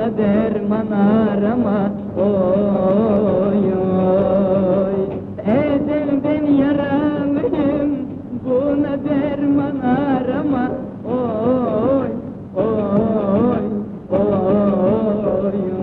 buna derman arama, oy oy. Ezelden yaralıyım, buna derman arama, oy oy oy oy.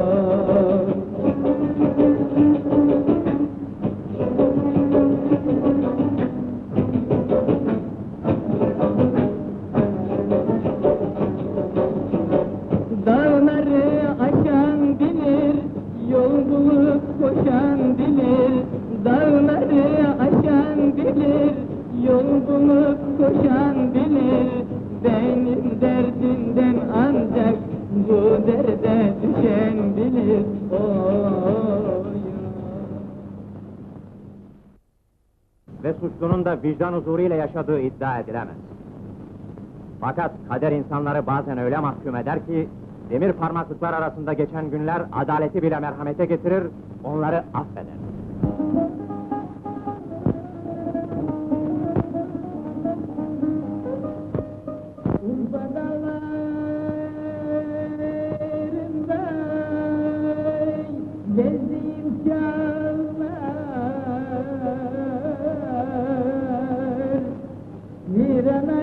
Dağları aşan bilir, yol bulup koşan bilir. Dağları aşan bilir, yol bulup koşan bilir. Benim derdimden ancak bu derde düşen bilir. Oy. Ve suçlunun da vicdan huzuruyla yaşadığı iddia edilemez. Fakat kader insanları bazen öyle mahkum eder ki, demir parmaklıklar arasında geçen günler adaleti bile merhamete getirir, onları affeder. Gezdiğim çağlar virana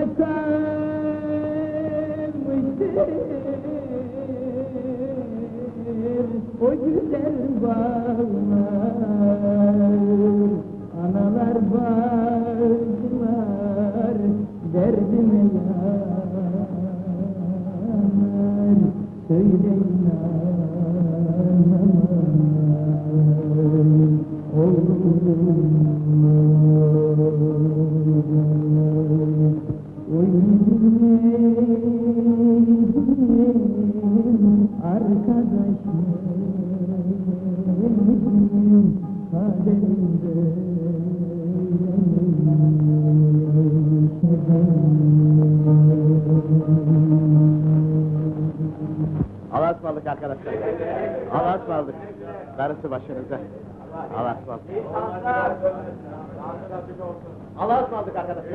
kalmıştır. O güzel bağlar, analar bacılar derdime yanar, söyleyin Allah'a ısmarladık arkadaşlar. Allah'a ısmarladık. Darısı başınıza. Allah'a ısmarladık. Allah'a ısmarladık arkadaşlar.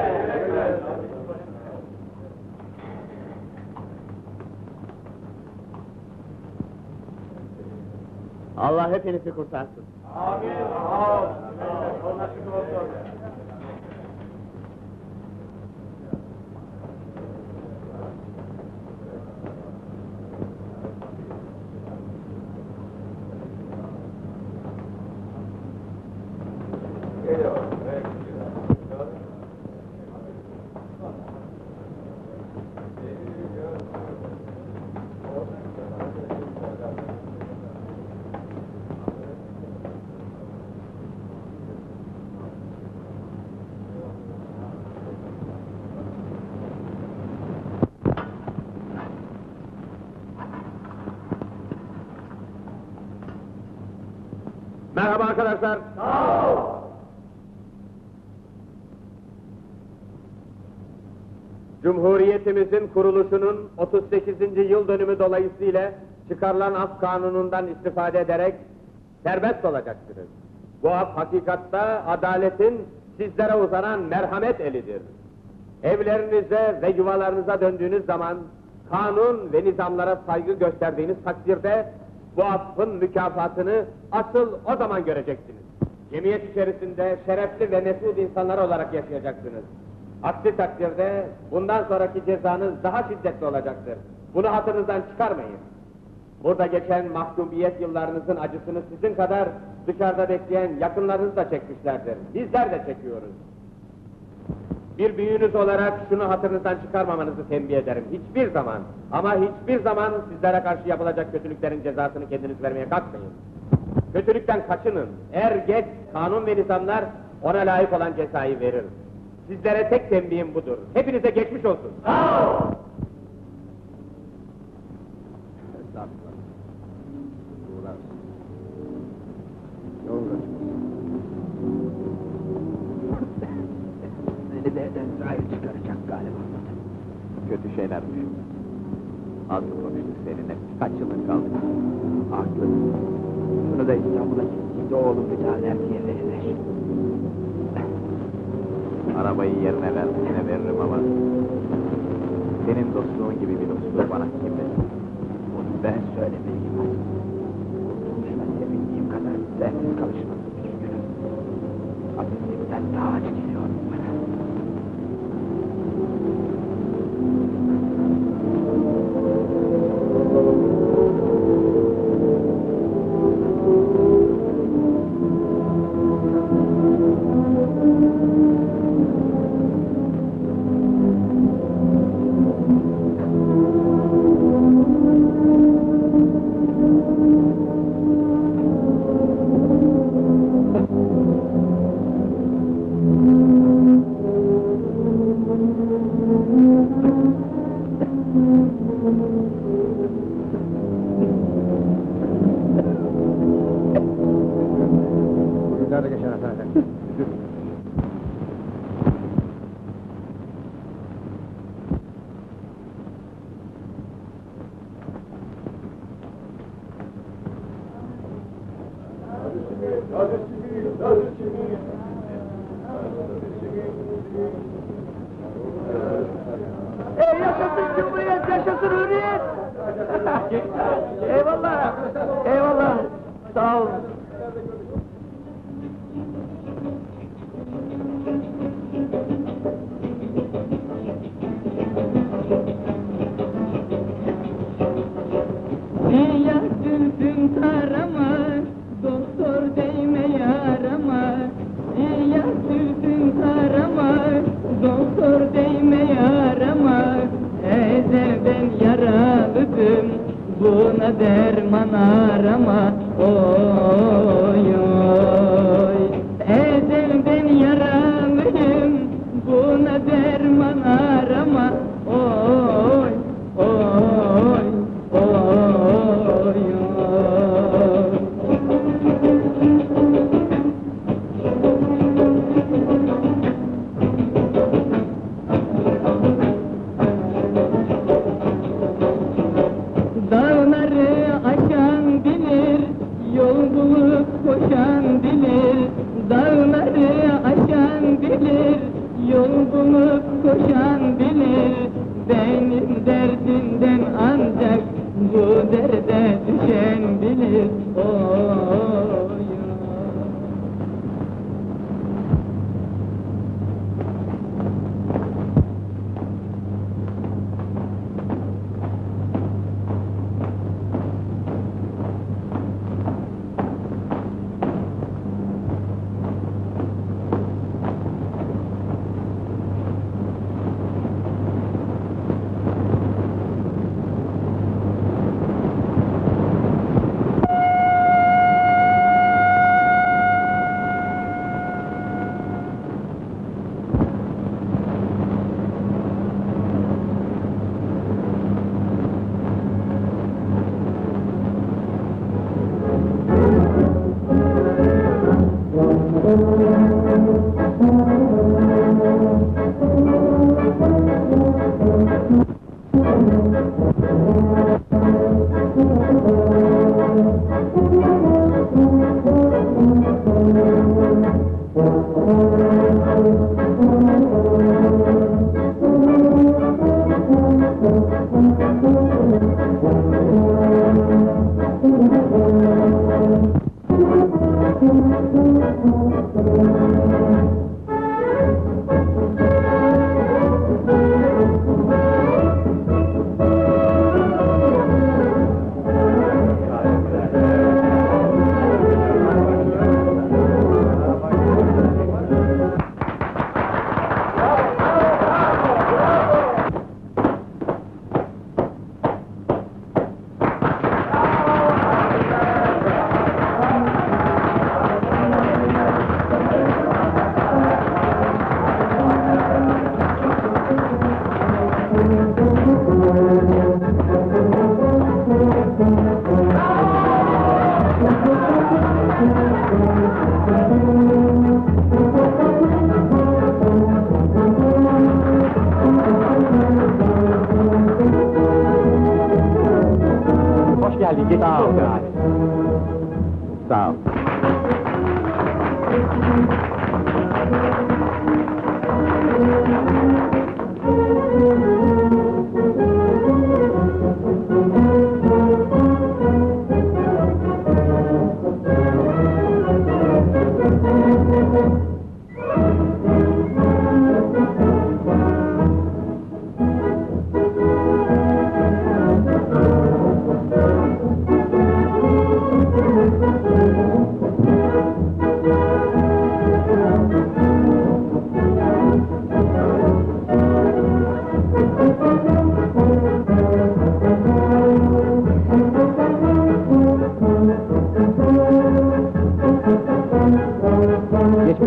Allah hepinizi kurtarsın. Amin. Allah şükür olsun. Merhaba arkadaşlar. Sağ ol. Cumhuriyetimizin kuruluşunun 38. yıl dönümü dolayısıyla çıkarılan af kanunundan istifade ederek serbest olacaksınız. Bu af hakikatta adaletin sizlere uzanan merhamet elidir. Evlerinize ve yuvalarınıza döndüğünüz zaman kanun ve nizamlara saygı gösterdiğiniz takdirde bu affın mükafatını asıl o zaman göreceksiniz. Cemiyet içerisinde şerefli ve mesut insanlar olarak yaşayacaksınız. Aksi takdirde bundan sonraki cezanız daha şiddetli olacaktır. Bunu hatırınızdan çıkarmayın. Burada geçen mahkumiyet yıllarınızın acısını sizin kadar dışarıda bekleyen yakınlarınız da çekmişlerdir. Bizler de çekiyoruz. Bir büyüğünüz olarak şunu hatırınızdan çıkarmamanızı tembih ederim. Hiçbir zaman, ama hiçbir zaman sizlere karşı yapılacak kötülüklerin cezasını kendiniz vermeye kalkmayın. Kötülükten kaçının. Er geç kanun ve nizamlar ona layık olan cezayı verir. Sizlere tek tembihim budur. Hepinize geçmiş olsun. Sağ ol. Beni de evden zahir çıkaracak galiba. Kötü şeyler düşün. Az konuştu seninle. Kaç yılın kaldı? Haklı. Şunu da İstanbul'a gittiğinde oğlum bir daha erkeğe verilir. Arabayı yerine verdiğine veririm ama senin dostluğun gibi bir dostluğu bana kim verir? Ben söylemeliyim artık. Sevindiğim kadar sensiz kalışmadım üzgünüm. Hafiflikten daha acı geliyor bana. Bugünlerde geçen efendim. Yaşasın Cumhuriyet, yaşasın Hürriyet! Eyvallah, eyvallah, sağ ol. Ya zülfün tarama, doktor değme yarama. Ya zülfün tarama, doktor değme yarama. Ezelden yaralıdım, buna derman arama. Oy oy, ezelden yaralıyım, buna derman arama. Oy oy oy oy. Dağları aşan bilir, yol bulup koşan bilir. Dağları aşan bilir, yol bulup koşan bilir. Benim derdimden ancak bu derde düşen bilir. Oy.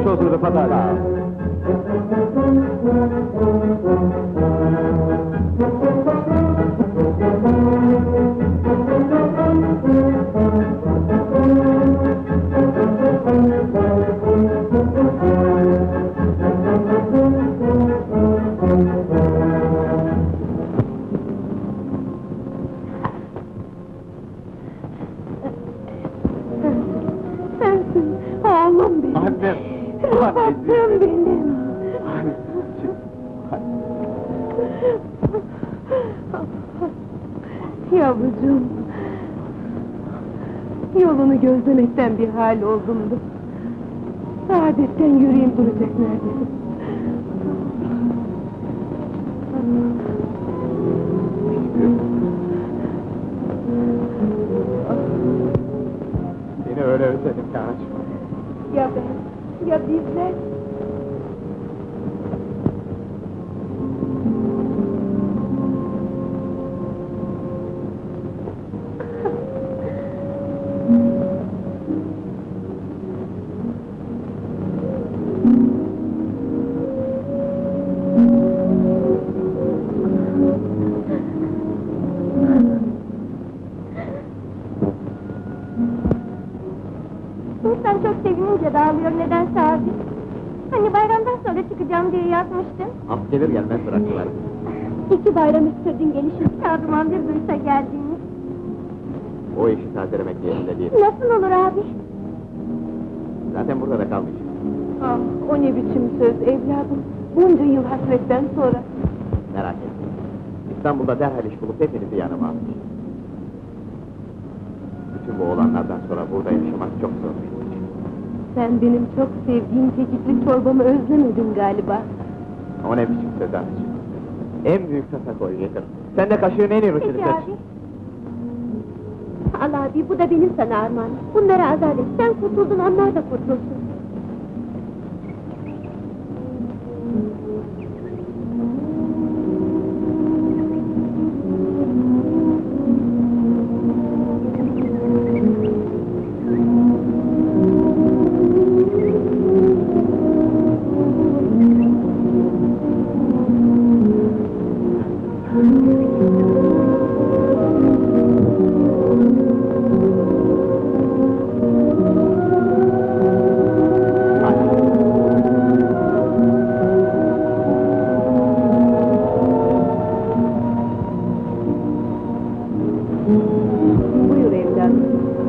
olsun Rıfat Ağa. Sensin, oğlum benim. Annem. Rıfat'ım benim. Yavrucuğum. Yolunu gözlemekten bir hal oldumdu. Saadetten yüreğim duracak neredeyse. Seni öyle özledim ki anacığım. Ya ben, ya bizler? İnsan çok sevinince dağılıyor nedense abi. Hani bayramdan sonra çıkacağım diye yazmıştın. Af gelir gelmez bıraktılar. 2 bayram üstürdün gelişin kağıdıman bir duysa geldiğini. O işi tazelemek yerinde değil. Nasıl olur abi? Zaten burada da kalmış. Ah, o ne biçim söz evladım. Bunca yıl hasretten sonra. Merak etme. İstanbul'da derhal iş bulup hepinizi yanıma almış. Bütün bu olanlardan sonra burada yaşamak çok zor benim için. Sen benim çok sevdiğim kekikli çorbamı özlemedin galiba. O ne biçim söz anacığım. En büyük tasa koy getir. Sen de kaşığın en iyi rüçünü Peki seç. abi. Al abi bu da benim sana armağanım. Bunları azat et. Sen kurtuldun onlar da kurtulsun. Buyur evladım.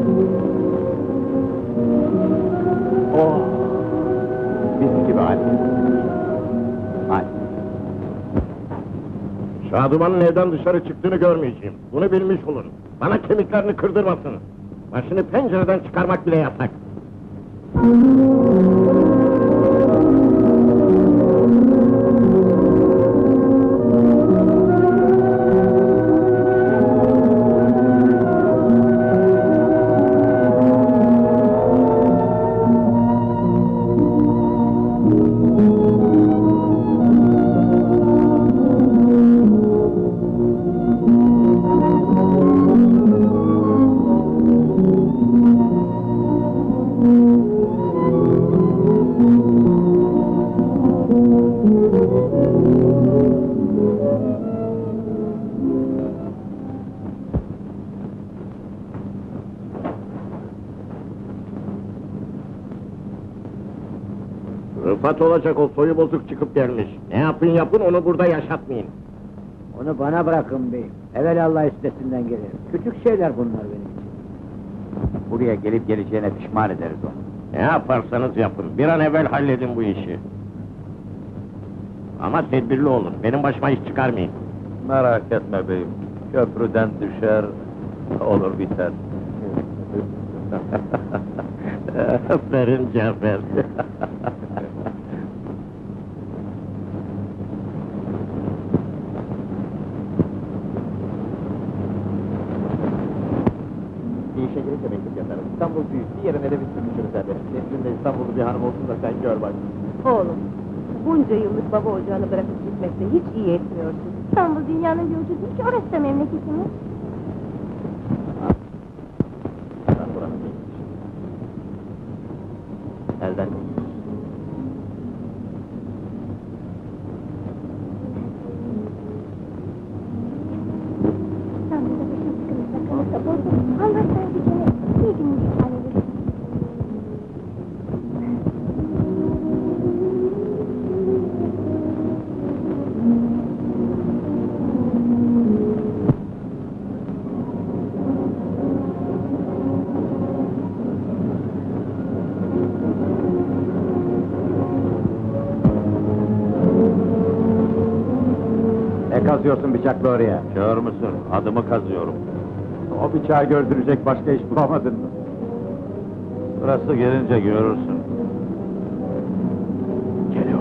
Oh! Bizim gibi Ali. Ali. Şadıman'ın evden dışarı çıktığını görmeyeceğim. Bunu bilmiş olun. Bana kemiklerini kırdırmasın. Başını pencereden çıkarmak bile yasak. Rıfat olacak o soyu bozuk çıkıp gelmiş. Ne yapın yapın onu burada yaşatmayın. Onu bana bırakın beyim. Evelallah üstesinden gelir. Küçük şeyler bunlar benim için. Buraya gelip geleceğine pişman ederiz onu. Ne yaparsanız yapın. Bir an evvel halledin bu işi. Ama tedbirli olun. Benim başıma iş çıkarmayın. Merak etme beyim. Köprüden düşer, olur biter. Aferin Cafer. Bir işe girince mektup yazarım. İstanbul büyük, bir yerine de bir sürmüşürüz ederim. Neslinde İstanbul'da bir hanım olsun da sen gör bak. Oğlum, bunca yıllık baba ocağını bırakıp gitmekte hiç iyi etmiyorsun. İstanbul dünyanın bir ucu değil ki orası da memleketimiz. Ben buranın değilmiş. Elden değil. Ne kazıyorsun bıçakla oraya? Kör müsün? Adımı kazıyorum. O bıçağı gördürecek başka iş bulamadın mı? Burası gelince görürsün. Geliyor.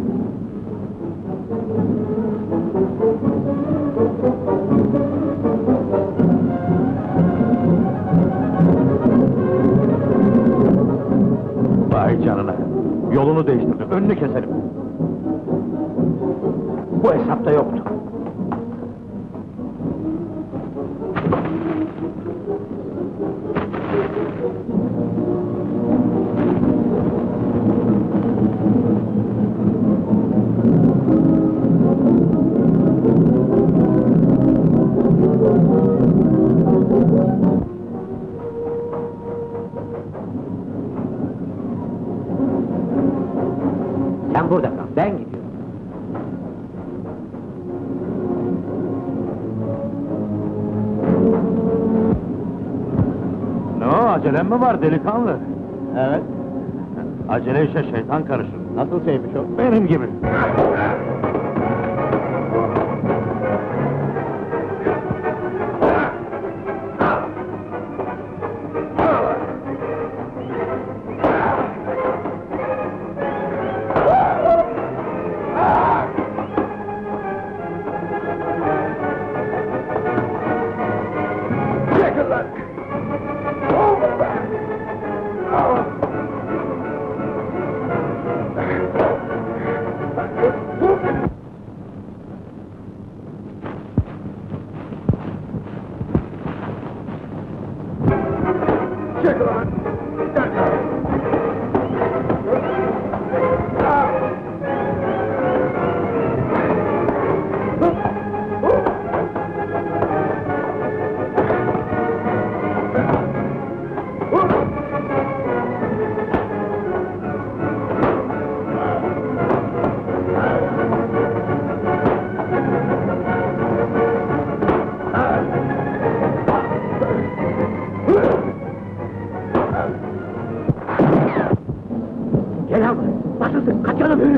Vay canına! Yolunu değiştirdim, önünü keserim. Bu hesapta yoktu. Sen burada kal, ben gidiyorum. Ne o, acelen mi var delikanlı? Evet. Acele işe şeytan karışır. Nasıl şeymiş o? Benim gibi. Gel abi, başlasın, kaçalım yürü!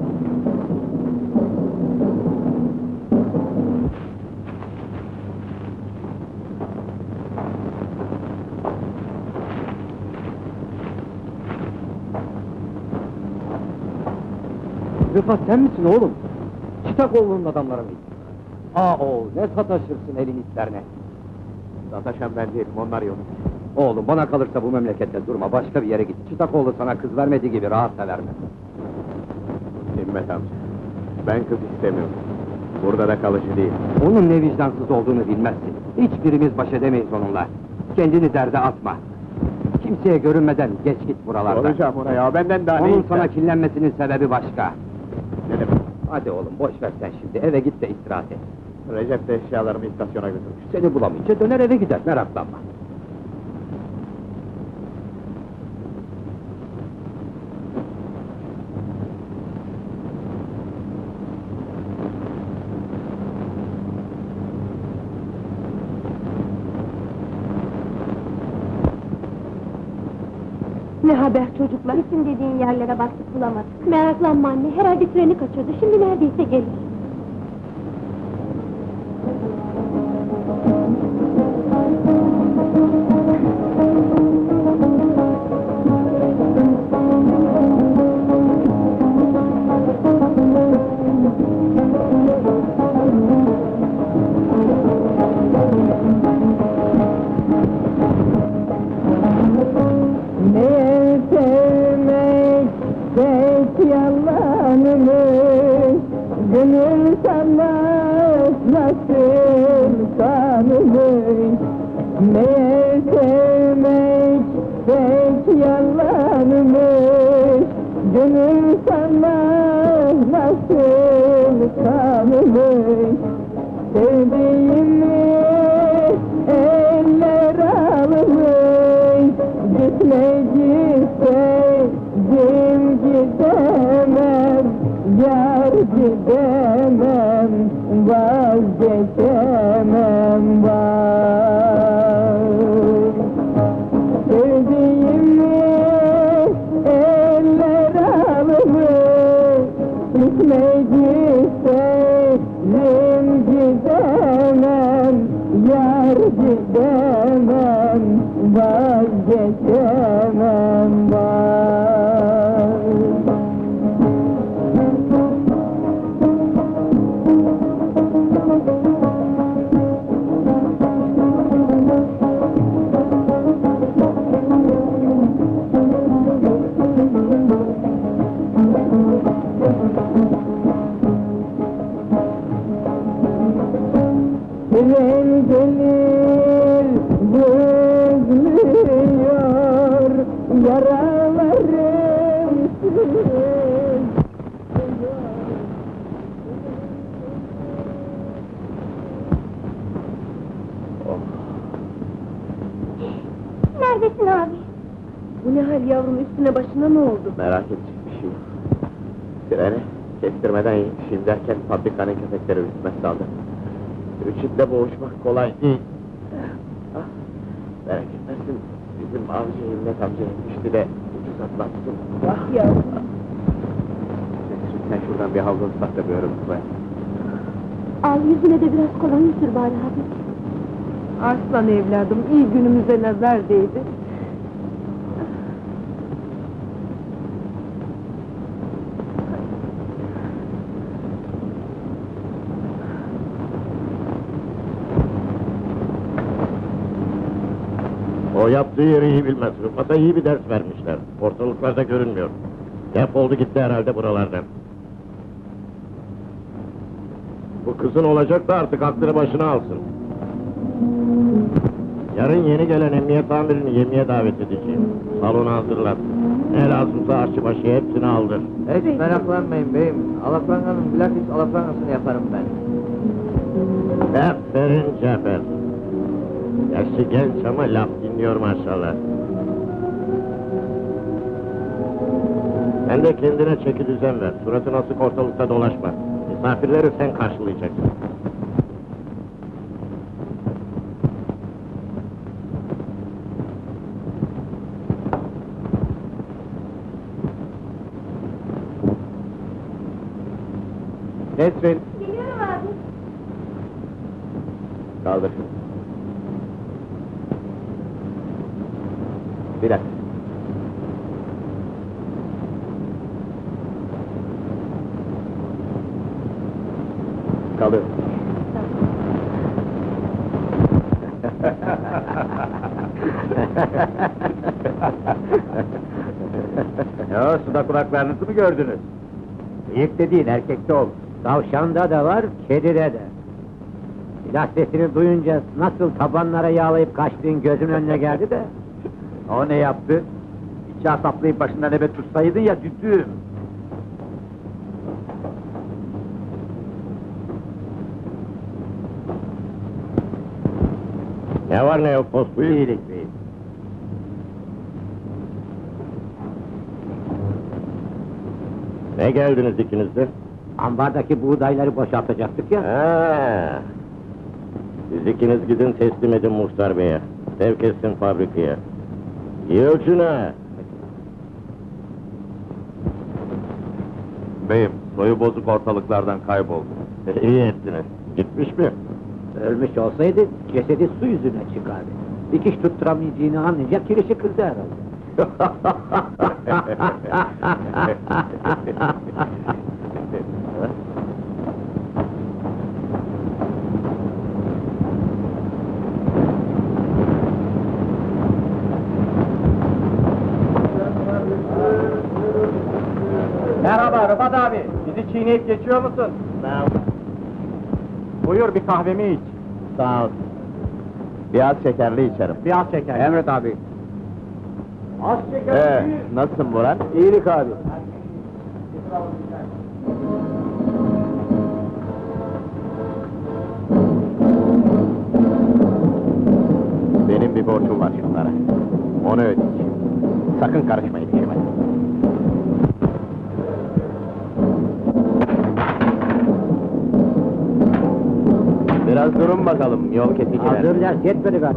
Rıfat sen misin oğlum? Çıtakoğlu'nun adamları mıydı? Oğul, ne sataşırsın elin itlerine! Sataşan ben değilim, onlar yok. Oğlum bana kalırsa bu memlekette durma, başka bir yere git. Çıtakoğlu sana kız vermediği gibi rahat da vermez. Himmet amca, ben kız istemiyorum. Burada da kalıcı değil. Onun ne vicdansız olduğunu bilmezsin. Hiçbirimiz baş edemeyiz onunla. Kendini derde atma. Kimseye görünmeden geç git buralardan. Olacağım oraya, benden daha ne Onun ister? sana kinlenmesinin sebebi başka. Ne demek? Hadi oğlum boş ver sen şimdi, eve git de istirahat et. Recep de eşyalarımı istasyona götürmüş. Seni bulamayınca döner eve gider, meraklanma. Ne haber çocuklar? Bütün dediğin yerlere baktık bulamadık. Meraklanma anne, herhalde treni kaçırdı. Şimdi neredeyse gelir. Meğer sevmek pek yalanmış, gönül sanmaz nasıl kanmış. Meğer sevmek pek yalanmış, gönül sanmaz nasıl kanmış. Sevdiğimi eller almış, gitmeyeceksin gidemem, yar gidemem, vazgeçemem var. Sevdiğimi eller almış, gitmeyeceksin üstüne başına ne oldu? Merak edecek bir şey yok. Treni kestirmeden yetişeyim derken fabrikanın köpekleri üstüme saldı. Üçüple boğuşmak kolay değil. Ah, merak etmezsin, bizim avcı Himmet amca yetişti de ucuz atlattım. Ah yavrum. Sen şuradan bir havlu ıslak da bir örüm koy. Al yüzüne de biraz kolonya sür bari hadi. Arslan evladım, iyi günümüze nazar değdi. O yaptığı yeri iyi bilmez. Rıfat'a iyi bir ders vermişler. Ortalıklarda görünmüyor. Defoldu gitti herhalde buralardan. Bu kızın olacak da artık aklını başına alsın. Yarın yeni gelen emniyet amirini yemeğe davet edeceğim. Salonu hazırlat. Ne lazımsa aşçıbaşı hepsini aldır. Hiç meraklanmayın beyim. Alafranganın bilakis alafrangasını yaparım ben. Aferin Cafer. Yaşlı genç ama laf dinliyor maşallah. Sen de kendine çeki düzen ver. Suratın asık ortalıkta dolaşma. Misafirleri sen karşılayacaksın. Nesrin, Geliyorum abi. kaldır. Bir dakika. Kaldır. Ya suda kulaklarınızı mı gördünüz? Bıyık dediğin erkekte olur. Tavşanda da var, kedide de. Silah sesini duyunca nasıl tabanlara yağlayıp kaçtığın gözün önüne geldi de. O ne yaptı? İki asaplayıp başından eve tutsaydın ya düdüğüm. Ne var ne yok post buyur. İyilik beyim. Ne geldiniz ikiniz de? Ambardaki buğdayları boşaltacaktık ya. Ha. Siz ikiniz gidin teslim edin muhtar beye. Sevk etsin fabrikaya. Yığıl şuna. Beyim, soyu bozuk ortalıklardan kayboldu. İyi ettiniz. Gitmiş mi? Ölmüş olsaydı cesedi su yüzüne çıkardı. Dikiş tutturamayacağını anlayacak kirişi kırdı herhalde. Merhaba Rıfat abi, bizi çiğneyip geçiyor musun? Buyur bir kahvemi iç. Sağ ol. Biraz şekerli içerim. Biraz şeker. Emret abi. Az şeker. Nasılsın Burhan? İyilik abi. Benim bir borcum var şunlara. Onu ödeyeceğim. Sakın karışmayın işime. Biraz durun bakalım, yol kesiciler. Hazır ders yetmedi galiba.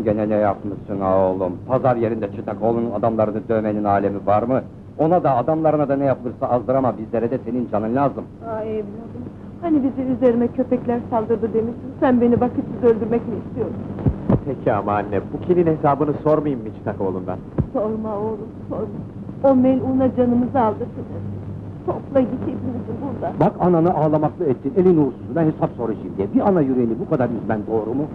gene ne yapmışsın ha oğlum? Pazar yerinde Çıtakoğlu'nun adamlarını dövmenin alemi var mı? Ona da adamlarına da ne yapılırsa azdır ama bizlere de senin canın lazım. Ay evladım, hani bizi üzerime köpekler saldırdı demiştin, sen beni vakitsiz öldürmek mi istiyorsun? Peki ama anne, bu kilin hesabını sormayayım mı Çıtakoğlu'ndan? Sorma oğlum, sorma. O meluna canımızı aldı seni. Topla git hepimizi buradan. Bak ananı ağlamakla ettin, elin uğursuzuna hesap soracağım diye. Bir ana yüreğini bu kadar üzmen doğru mu?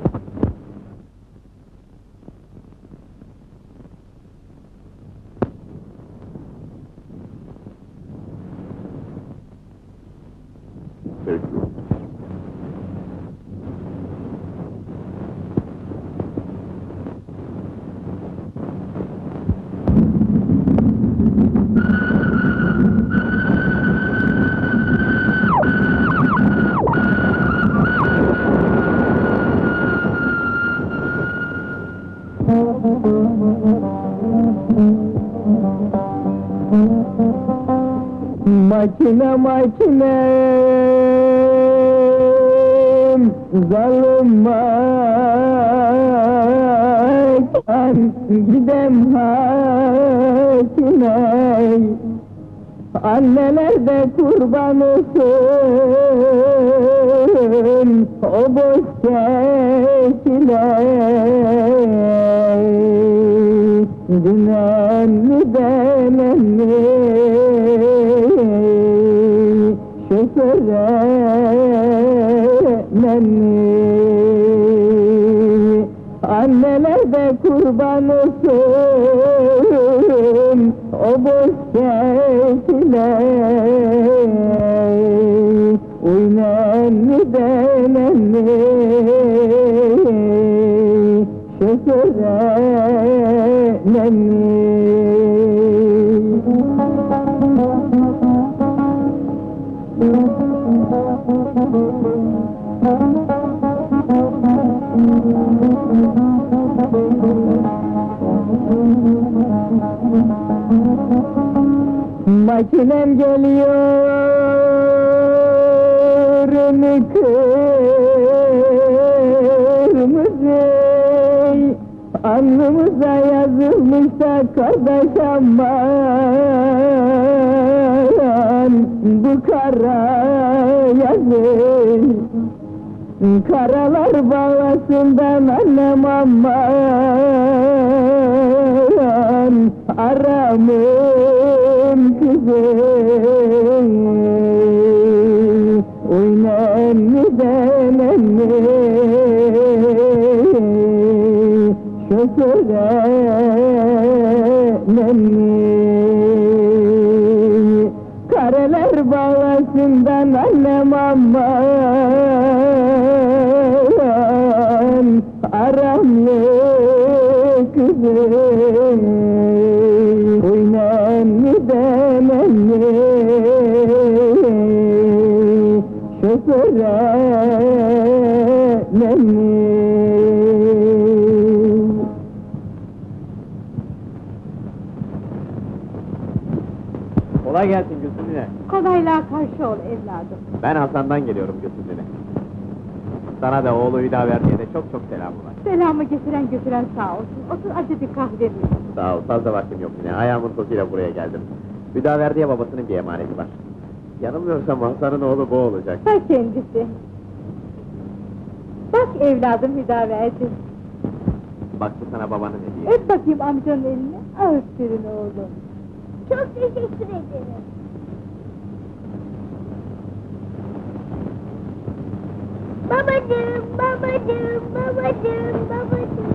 Makine makine zalim an gidem hakine anneler de kurban olsun o boş keçiler dünenli denenli şoföre nenni anneler de kurban olsun o boş keçiler uy nenni denenni şoföre nenni. Makinem geliyor kırmızı alnımıza yazılmış da kardeş aman bu kara yazı karalar bağlasından annem aman aramın kızı uy nenni denenni şoföre nenni kareler bağlasından annem aman aramlı kızı uy nenni denenni şoföre nenni. Kolay gelsin Gülsüm'üne. Kolaylığa karşı ol evladım. Ben Hasan'dan geliyorum Gülsüm'üne. Sana da oğlu Hüdaverdi'ye de çok çok selamı var. Selamı getiren götüren sağ olsun. Otur acı bir kahve mi? Sağ ol, fazla vaktim yok yine. Ayağımın tozuyla buraya geldim. Hüdaverdi'ye babasının bir emaneti var. Yanılmıyorsam Hasan'ın oğlu bu olacak. Ta kendisi. Bak evladım Hüdaverdi. Bak bu sana babanın hediyesi. Öp bakayım amcanın elini. Aferin oğlum. Çok teşekkür ederim. Babacığım, babacığım, babacığım, babacığım.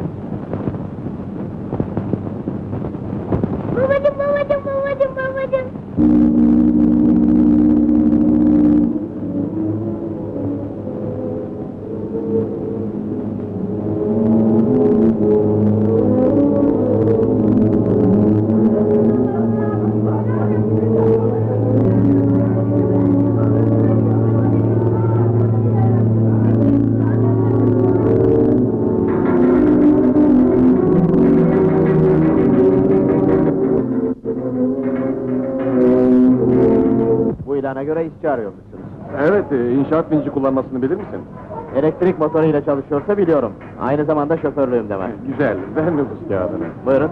Babacığım, babacığım, babacığım, babacığım. Bu ilana göre işçi arıyormuşsunuz. Evet, inşaat vinci kullanmasını bilir misin? Elektrik motoruyla çalışıyorsa biliyorum. Aynı zamanda şoförlüğüm de var. Güzel, ver nüfus kağıdını. Buyurun.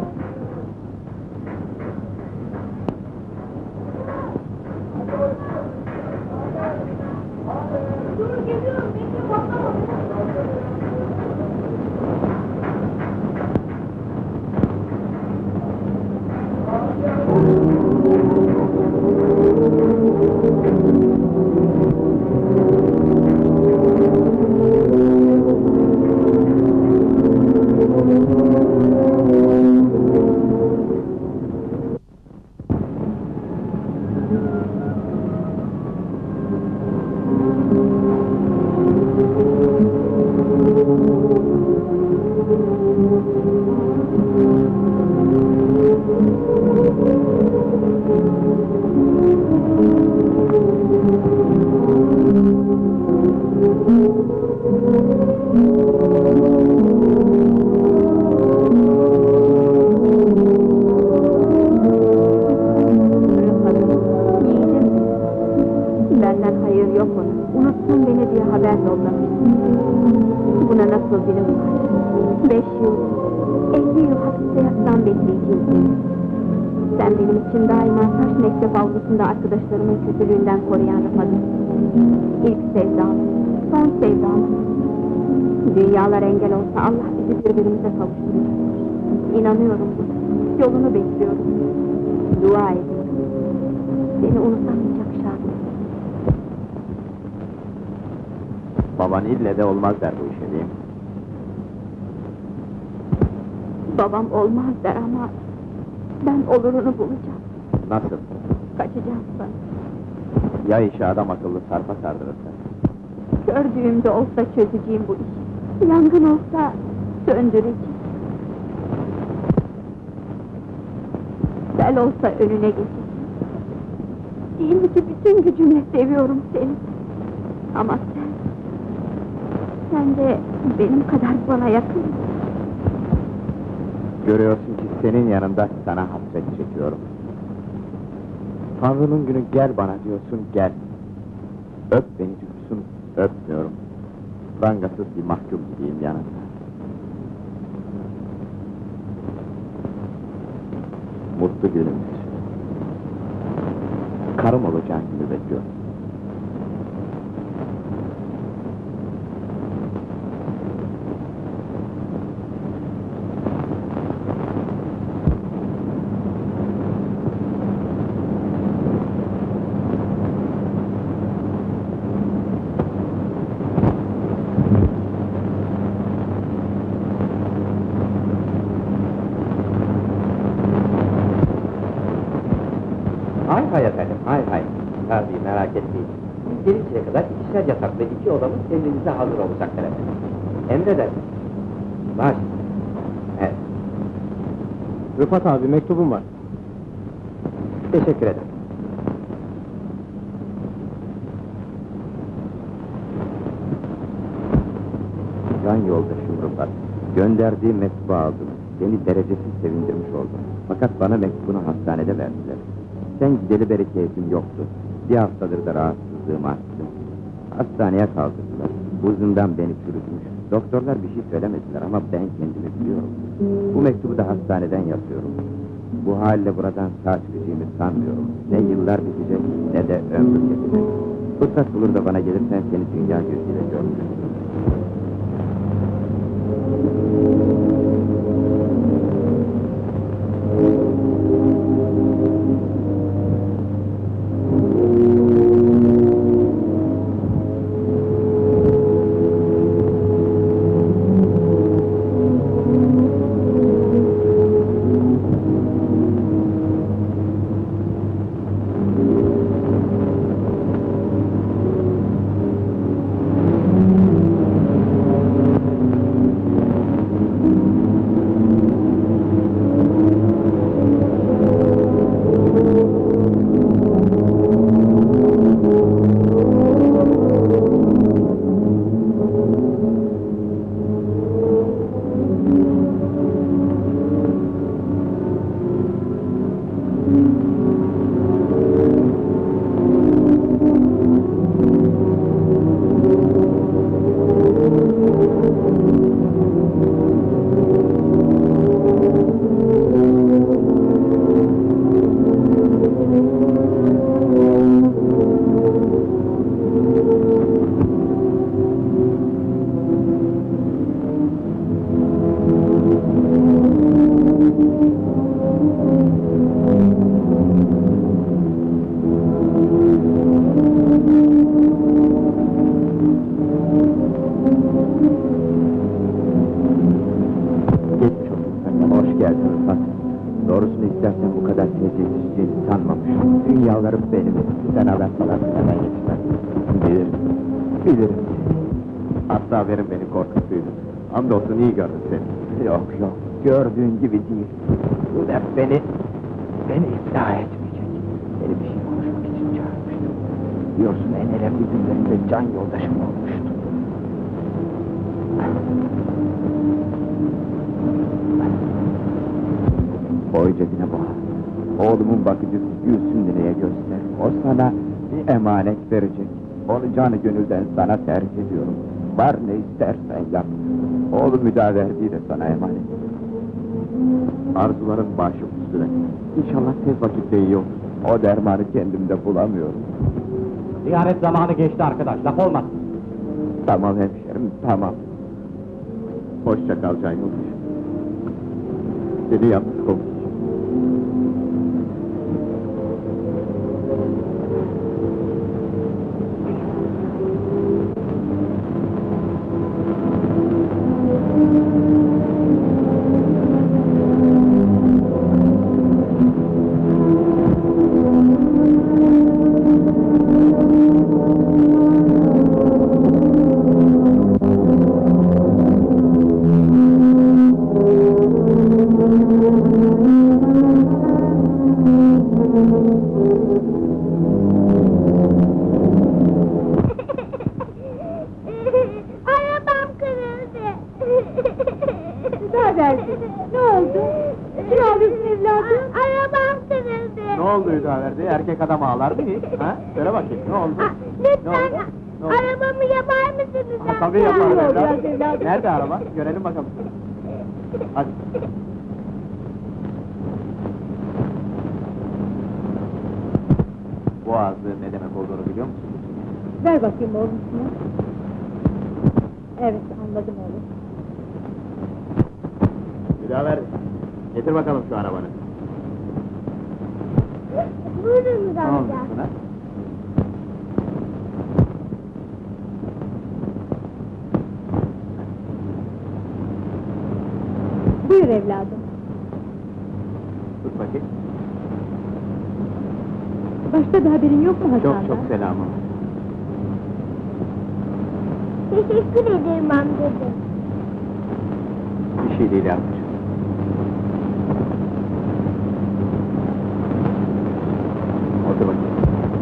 Benden hayır yok ona. Unuttun beni diye haber yollamış. Buna nasıl dilim var? 5 yıl, 50 yıl hapiste yatsam bekleyeceğim seni. Sen benim için daima taş mektep avlusunda arkadaşlarımın kötülüğünden koruyan Rıfat'ım. İlk sevdam, son sevdam. Dünyalar engel olsa Allah bizi birbirimize kavuşturacak. İnanıyorum buna. Yolunu bekliyorum. Dua ediyorum. Seni unutamayacak şarkı. Baban ille de olmaz der bu işe değil mi? Babam olmaz der ama ben olurunu bulacağım. Nasıl? Kaçacağım sana. Ya işi adam akıllı sarpa sardırırsa? Gördüğümde olsa çözeceğim bu işi. Yangın olsa söndüreceğim. Sel olsa önüne geçeceğim. Değil mi ki bütün gücümle seviyorum seni. Ama sen de benim kadar bana yakın. Görüyorsun ki senin yanında sana hasret çekiyorum. Tanrı'nın günü gel bana diyorsun, gel. Öp beni diyorsun, öpmüyorum. Prangasız bir mahkum gibiyim yanında. Mutlu günümüz. Karım olacağın günü bekliyorum. Hay hay efendim, hay hay. Tabii merak etmeyin. Biz gelinceye kadar 2'şer yataklı 2 odamız kendinize hazır olacaktır efendim. Emredersiniz. Baş. Evet. Rıfat abi, mektubum var. Teşekkür ederim. Can yoldaşım Rıfat. Gönderdiği mektubu aldım. Beni derecesiz sevindirmiş oldu. Fakat bana mektubunu hastanede verdiler. Sen gideli beri keyfim yoktu. Bir haftadır da rahatsızlığım arttı. Hastaneye kaldırdılar. Bu zindan beni çürütmüş. Doktorlar bir şey söylemediler ama ben kendimi biliyorum. Bu mektubu da hastaneden yazıyorum. Bu halle buradan sağ çıkacağımı sanmıyorum. Ne yıllar bitecek ne de ömür geçecek. Fırsat bulur da bana gelirsen seni dünya gözüyle görmüşüm. Hoş geldin Rıfat. Doğrusunu istersen bu kadar tez yetişeceğini sanmamıştım. Dünyalarım benim. Sen haber falan hemen yetişmez. Bilirim. Hatta verin beni korkuttuydu. Hamdolsun iyi gördüm seni. Yok, gördüğün gibi değil. Bu dert beni ikna etmeyecek. Seni bir şey konuşmak için çağırmıştım. Diyorsun en önemli günlerinde can yoldaşım olmuştu. Koy cebine bu. Oğlumun bakıcısı Gülsün Nine'ye göster. O sana bir emanet verecek. Onu canı gönülden sana terk ediyorum. Var ne istersen yap. Oğlum müdaverdiği de sana emanet. Arzuların başı üstüne. İnşallah tez vakitte iyi olur. O dermanı kendimde bulamıyorum. Ziyaret zamanı geçti arkadaş, laf olmaz. Tamam hemşerim, tamam. Hoşça kal Can Yoldaş. Seni yalnız kovmayacağım. Arabam kırıldı. Ne oldu? Kim ağlıyorsun evladım? Arabam kırıldı. Ne oldu Hüdaverdi? Erkek adam ağlar mı hiç? Ha? Söyle bakayım, ne oldu? Lütfen Ne oldu? arabamı yapar mısınız? Ha, tabii yaparım Yok, evladım. biraz evladım. Nerede araba? Görelim bakalım. Hadi. Bu ağızlığın ne demek olduğunu biliyor musun? Ver bakayım oğlum şunu. Evet, anladım oğlum. Hüdaverdi, getir bakalım şu arabanı. Buyurun Ne oldu amca. sana? Buyur evladım. Tut bakayım. Başka bir haberin yok mu Çok Hasan'dan? çok selamım var. Teşekkür ederim amcacığım. Bir şey değil yapmış. Otur bakayım.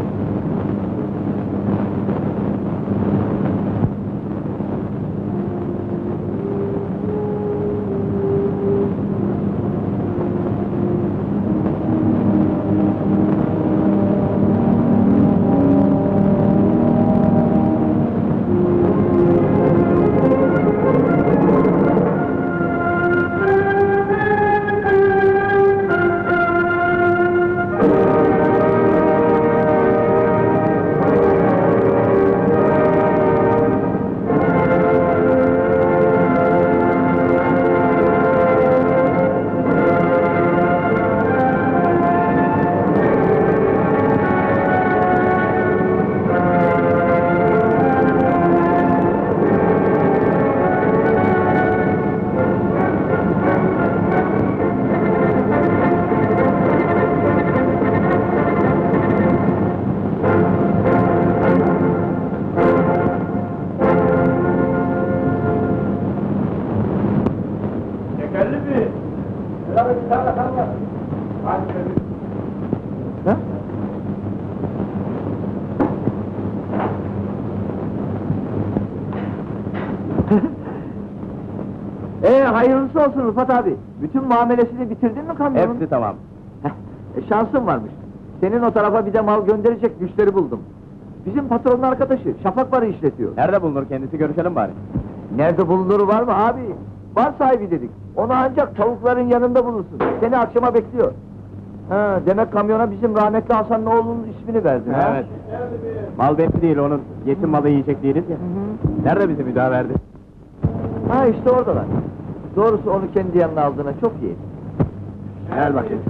Hayırlısı olsun Rıfat abi. Bütün muamelesini bitirdin mi kamyonun? Hepsi tamam. Şansın varmış. Senin o tarafa bir de mal gönderecek müşteri buldum. Bizim patronun arkadaşı, Şafak Barı işletiyor. Nerede bulunur kendisi, görüşelim bari. Nerede bulunur var mı abi? Bar sahibi dedik. Onu ancak tavukların yanında bulursun. Seni akşama bekliyor. Ha, demek kamyona bizim rahmetli Hasan'ın oğlunun ismini verdin ha? Evet. Mal benim değil, onun yetim malı yiyecek değiliz ya. Nerede bizim müdaverdi? Ha işte oradalar. Doğrusu onu kendi yanına aldığına çok iyi. Gel bakayım.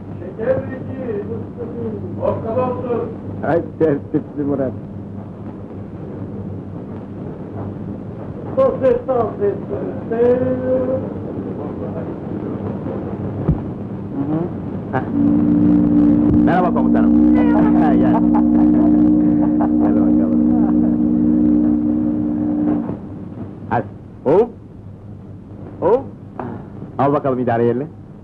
Ay tertipli Murat. Merhaba komutanım. Gel. Gel bakalım. Hadi. Hop. Hop. Al bakalım idare yerini.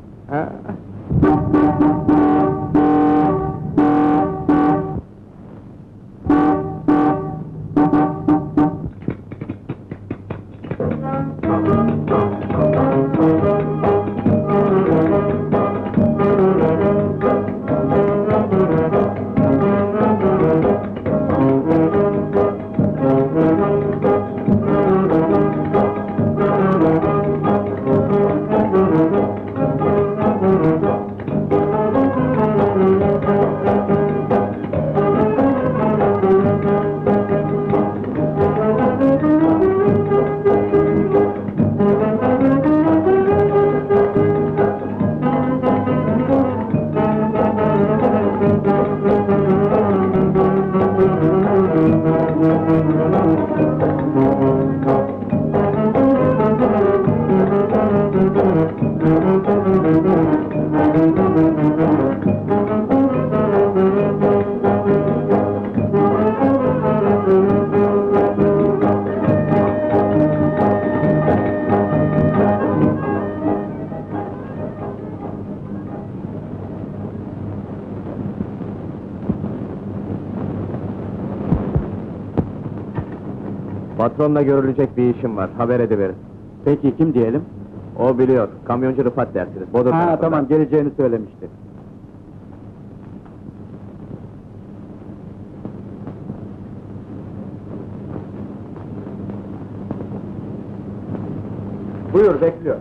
Patronla görülecek bir işim var, haber ediverin. Peki, kim diyelim? O biliyor, kamyoncu Rıfat dersiniz, Bodur tarafından. Tamam, geleceğini söylemişti. Buyur, bekliyor.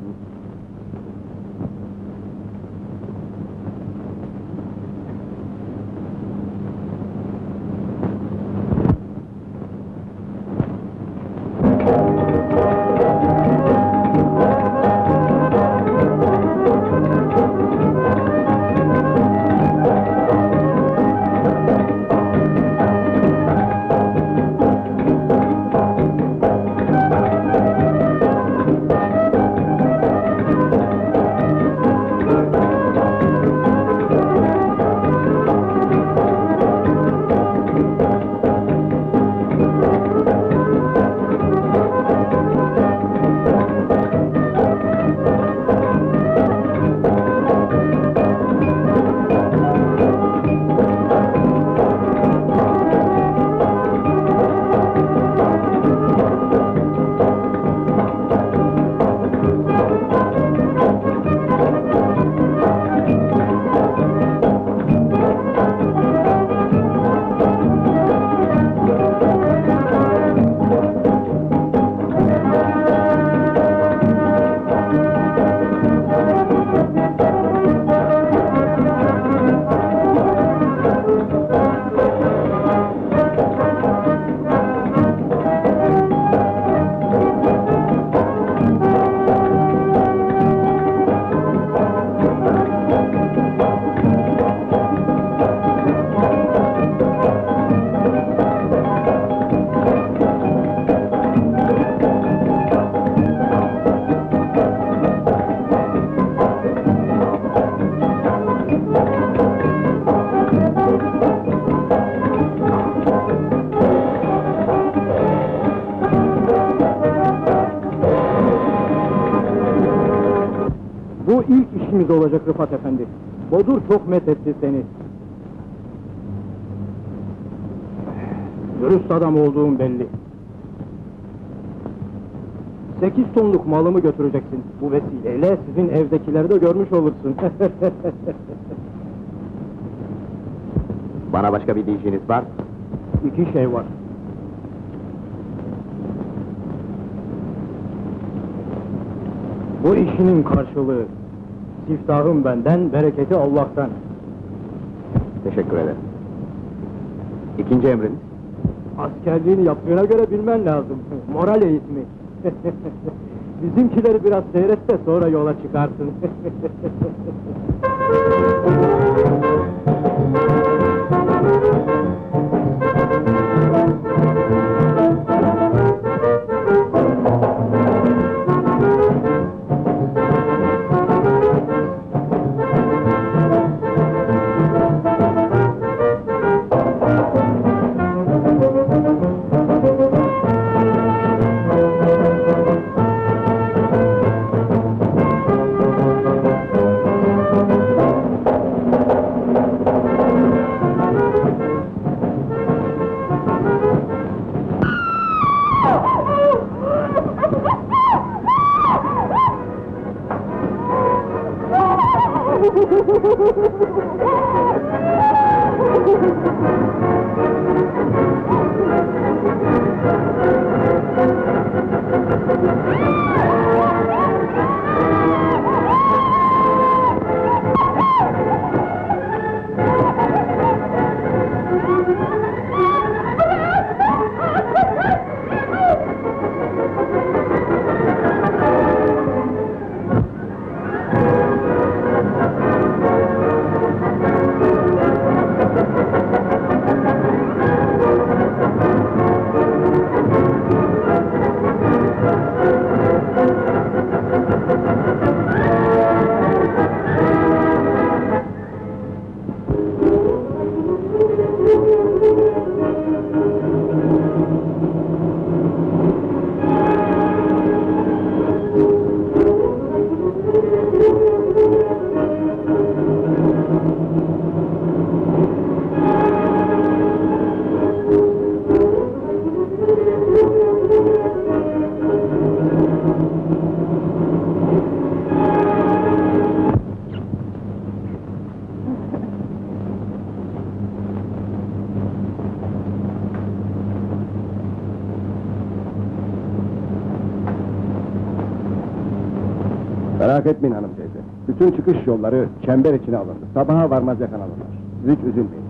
Bu ilk işimiz olacak Rıfat Efendi. Bodur çok methetti seni. Dürüst adam olduğun belli. 8 tonluk malımı götüreceksin. Bu vesileyle sizin evdekileri de görmüş olursun. Bana başka bir diyeceğiniz var? 2 şey var. Bu işinin karşılığı, siftahım benden, bereketi Allah'tan. Teşekkür ederim. İkinci emriniz? Askerliğini yaptığına göre bilmen lazım. Moral eğitimi. Bizimkileri biraz seyret de sonra yola çıkarsın. Merak etmeyin hanım teyze. Bütün çıkış yolları çember içine alındı. Sabaha varmaz yakalanırlar. Siz hiç üzülmeyin.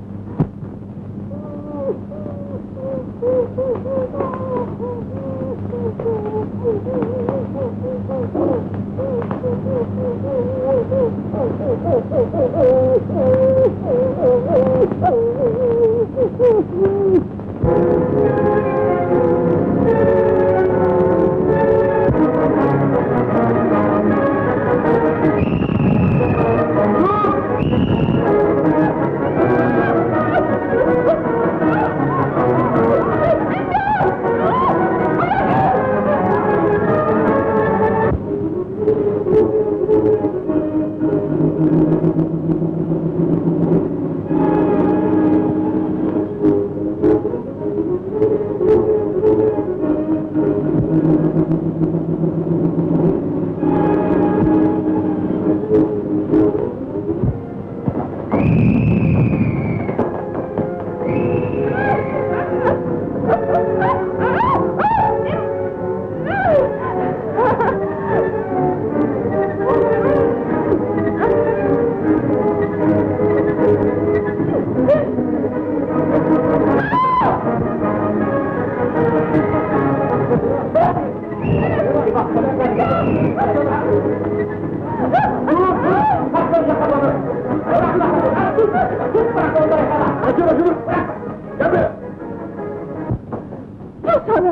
Sana!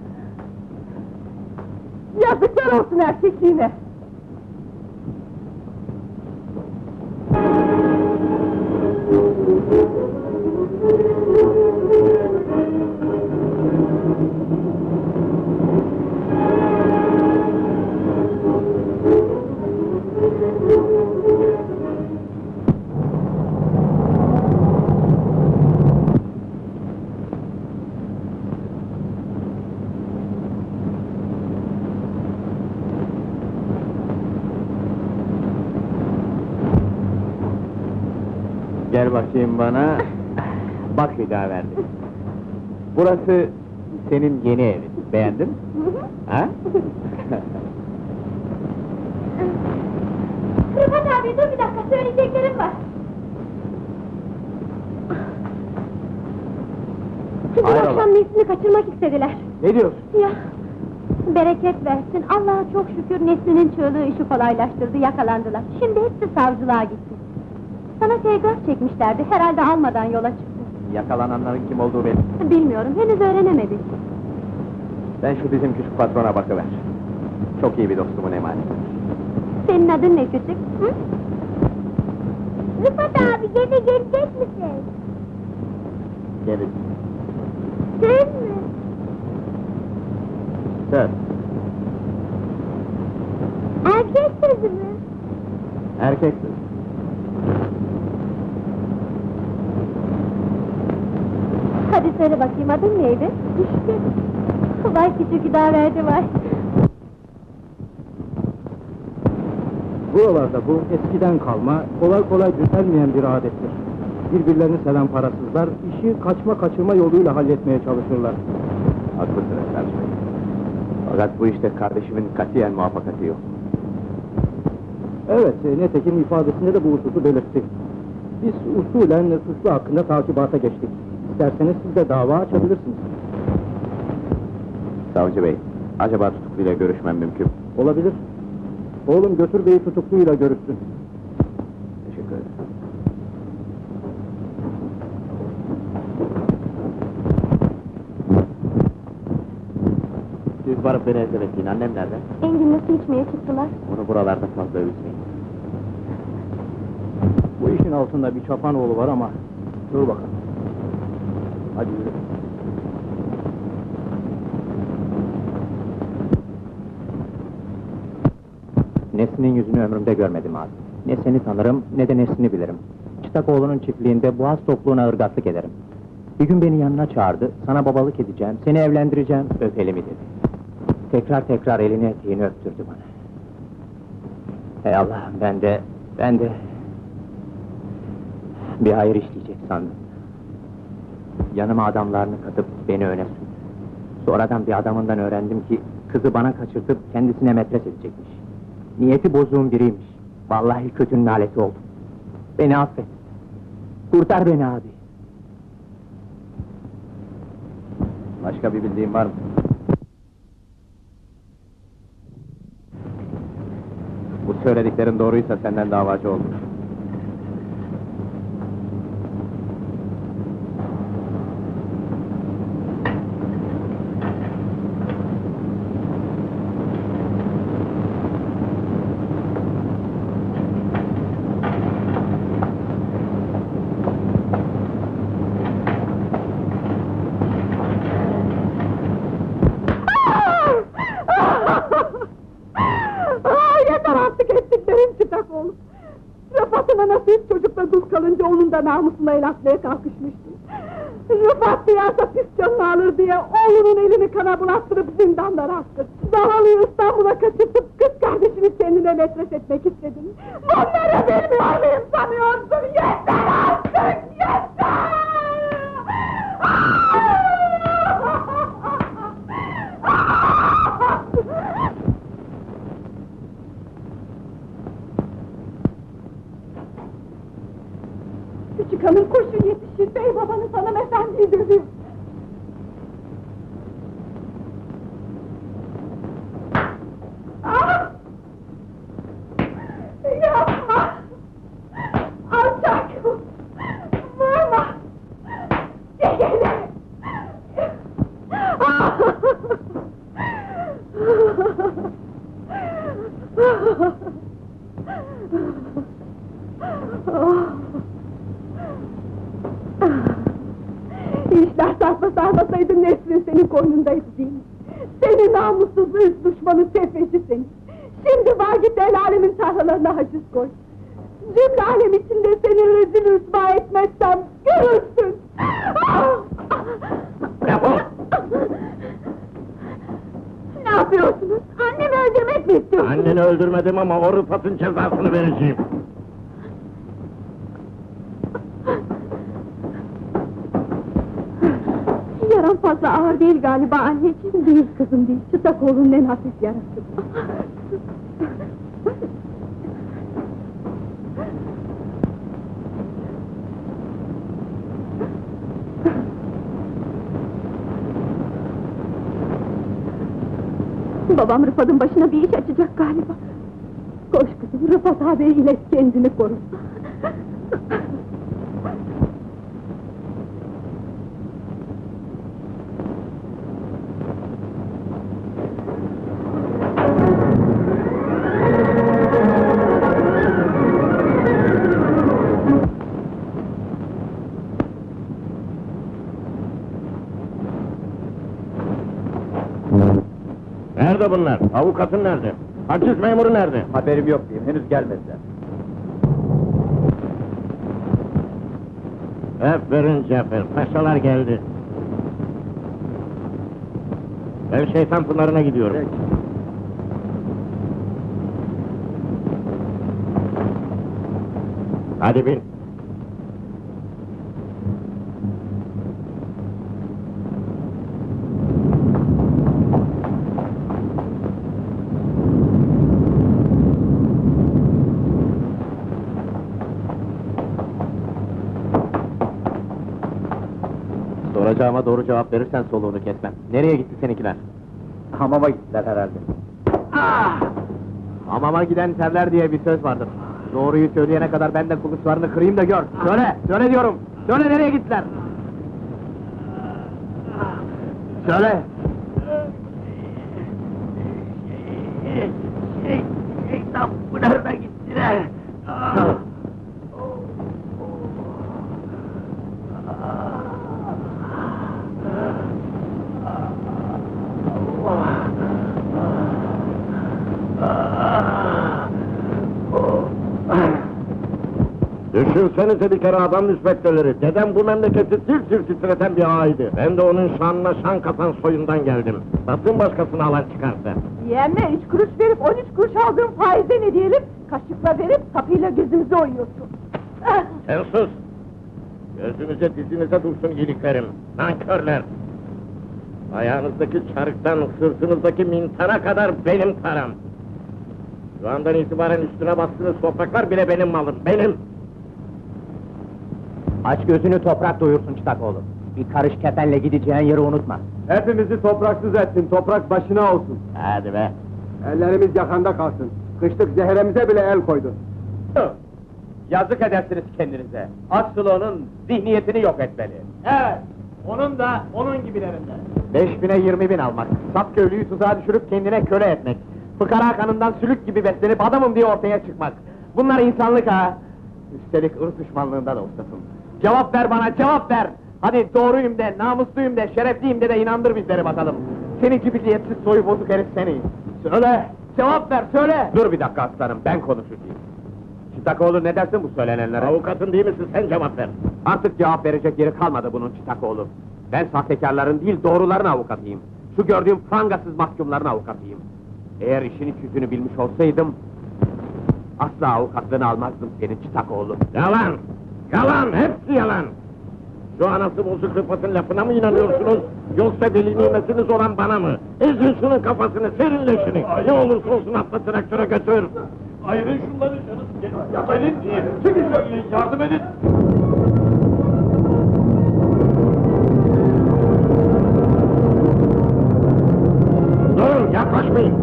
Yazıklar olsun erkekliğine! Gel bakayım bana. Bak Hüdaverdi. Burası senin yeni evin. Beğendin mi? Ha? Rıfat abi dur bir dakika, söyleyeceklerim var. Dün Hayrola? akşam Nesrin'i kaçırmak istediler. Ne diyorsun? Ya, bereket versin, Allah'a çok şükür Nesrin'in çığlığı işi kolaylaştırdı, yakalandılar. Şimdi hepsi savcılığa gitti. Sana telgraf çekmişlerdi, herhalde almadan yola çıktı. Yakalananların kim olduğu belli. Bilmiyorum, henüz öğrenemedik. Ben şu bizim küçük patrona bakıver. Çok iyi bir dostumun emaneti. Senin adın ne küçük? Hı? Rıfat abi, gene gelecek misin? Gelin. Söz mü? Söz. Erkek sözü mü? Erkek söz. Hadi söyle bakayım, adın neydi? İşte. Vay küçük Hüdaverdi vay. Buralarda bu eskiden kalma, kolay kolay düzelmeyen bir adettir. Birbirlerini seven parasızlar, işi kaçma kaçırma yoluyla halletmeye çalışırlar. Haklısınız Selçuk Bey. Fakat bu işte kardeşimin katiyen muvaffakati yok. Evet, nitekim ifadesinde de bu hususu belirtti. Biz usulen suçlu hakkında takibata geçtik. İsterseniz siz de dava açabilirsiniz. Savcı Bey, acaba tutukluyla görüşmem mümkün mü? Olabilir. Oğlum götür beyi tutukluyla görüşsün. Teşekkür ederim. Siz varıp beni ezle bekleyin, annem nerede? Engin'le su içmeye çıktılar. Onu buralarda fazla üzmeyin. Bu işin altında bir çapanoğlu var ama... Dur bakalım. Hadi yürü. Nesrin'in yüzünü ömrümde görmedim abi. Ne seni tanırım, ne de Nesrin'i bilirim. Çıtakoğlu'nun çiftliğinde boğaz topluğuna ırgatlık ederim. Bir gün beni yanına çağırdı, sana babalık edeceğim, seni evlendireceğim, öp elimi dedi. Tekrar tekrar elini eteğini öptürdü bana. Ey Allah'ım, ben de... bir hayır işleyecek sandım. Yanıma adamlarını katıp beni öne sürdü. Sonradan bir adamından öğrendim ki, kızı bana kaçırtıp kendisine metres edecekmiş. Niyeti bozuğun biriymiş. Vallahi kötünün aleti oldum. Beni affet. Kurtar beni abi. Başka bir bildiğin var mı? Bu söylediklerin doğruysa senden davacı oldum. Yeter artık ettiklerin Çıtakoğlu! Rıfat'ına nasip çocukla dul kalınca onun da namusuna el atmaya kalkışmıştı. Rıfat duyarsa pis canını alır diye oğlunun elini kana bulattırıp zindanlara attı. Zavallıyı İstanbul'a kaçırtıp kız kardeşini kendine metres etmek istedim. Bunları bilmiyor muyum sanıyorsun? Yeter artık! Yeter! Küçük hanım kurşun yetişir, bey babanız hanımefendiyi dövüyor. Ah! Yapma! Alçak! Vurma! Çek elini! Ah! İşler sarpa sarmasaydın Nesrin senin koynundaydı değil mi? Seni namussuz ırz düşmanı tefeci seni! Şimdi var git el alemin tarlalarına haciz koy! Cümle alem içinde seni rezil rüsva etmezsem görürsün! Defol! Ne yapıyorsunuz? Annemi öldürmek mi istiyorsunuz? Anneni öldürmedim ama o Rıfat'ın cezasını vereceğim. Yaran fazla ağır değil galiba anneciğim. Değil kızım değil, Çıtakoğlu'nun en hafif yarası. Babam Rıfat'ın başına bir iş açacak galiba. Koş kızım, Rıfat abi ilet kendini koru. Nerede bunlar? Avukatın nerede? Haciz memuru nerede? Haberim yok diyeyim, henüz gelmediler. Aferin Cafer, paşalar geldi. Ben şeytan pınarına gidiyorum. Hadi bin. Soracağıma doğru cevap verirsen soluğunu kesmem. Nereye gitti seninkiler? Hamama gittiler herhalde. Hamama giden terler diye bir söz vardır. Doğruyu söyleyene kadar ben de kuluçlarını kırayım da gör. Söyle, söyle diyorum. Söyle nereye gittiler? Söyle. Tam bu nerede gittiler? Düşünsenize bir kere adam müsbetteleri. Dedem bu memleketi tir tir titreten bir ağaydı. Ben de onun şanına şan katan soyundan geldim. Nasıl başkasını alan çıkarsa? Yeğenme 3 kuruş verip 13 kuruş aldığın faize ne diyelim? Kaşıkla verip sapıyla gözümüze oyuyorsun. Sen sus! Gözünüze dizinize dursun iyiliklerim, nankörler! Ayağınızdaki çarıktan sırtınızdaki mintara kadar benim param! Şu andan itibaren üstüne bastığınız topraklar bile benim malım, benim! Aç gözünü toprak doyursun Çıtakoğlu. Bir karış kefenle gideceğin yeri unutma. Hepimizi topraksız ettin, toprak başına olsun. Hadi be! Ellerimiz yakanda kalsın. Kışlık zehremize bile el koydun. Yazık edersiniz kendinize. Aslı'nın zihniyetini yok etmeli. Evet! Onun da, onun gibilerinden! 5000'e 20.000 almak, sap köylüyü tuzağa düşürüp kendine köle etmek, fıkara kanından sülük gibi beslenip adamım diye ortaya çıkmak. Bunlar insanlık ha! Üstelik ırk düşmanlığında da ustasın. Cevap ver bana, cevap ver! Hadi doğruyum de, namusluyum de, şerefliyim de inandır bizleri bakalım. Seni cibiliyetsiz soyu bozuk herif seni! Söyle! Cevap ver, söyle! Dur bir dakika aslanım, ben konuşacağım. Çıtakoğlu ne dersin bu söylenenlere? Avukatın değil misin, sen cevap ver! Artık cevap verecek yeri kalmadı bunun Çıtakoğlu. Ben sahtekarların değil, doğruların avukatıyım. Şu gördüğüm prangasız mahkumların avukatıyım. Eğer işini gücünü bilmiş olsaydım... asla avukatlığını almazdım senin Çıtakoğlu. Yalan! Yalan! Hepsi yalan! Şu anası bozuk Rıfat'ın lafına mı inanıyorsunuz? Yoksa veli nimetiniz olan bana mı? Ezin şunun kafasını, serinleşinin! Ne olursa olsun atla traktöre götür! Ayırın şunları canım! Yapayın! Çıkın şöyle, yardım edin! Durun, yaklaşmayın!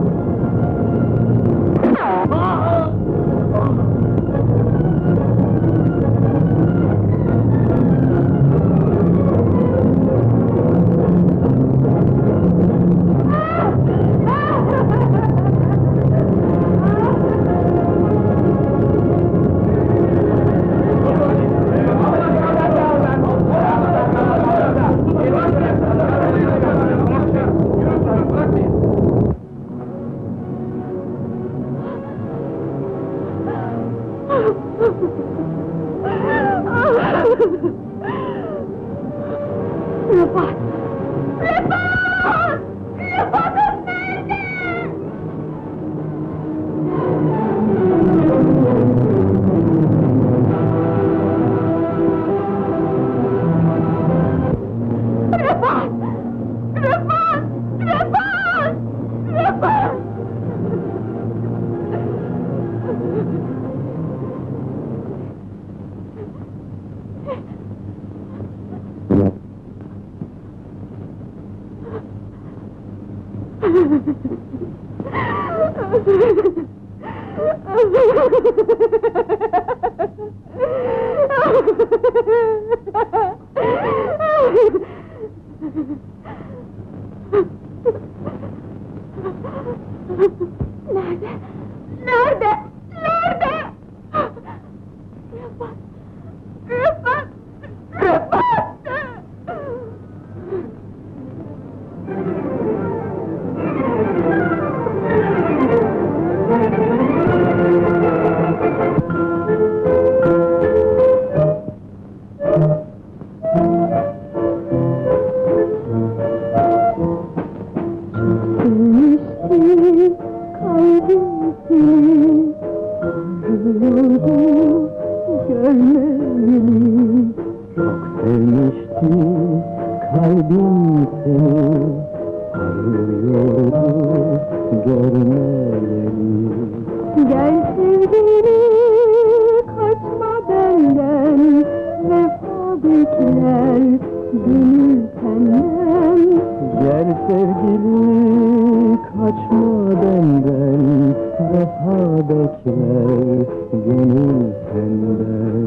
Rıfat! Rıfat! Rıfat'ım nerede? Rıfat! Rıfat! Rıfat! Rıfat! Nerede? Nerede? Nerede? Rıfat! Rıfat! Rıfat! görmeyeli. Çok sevmişti kalbim seni, arıyordu görmeyeli. Gel sevgili kaçma benden, vefa bekler gönül senden. Gel sevgili kaçma benden, vefa bekler gönül senden.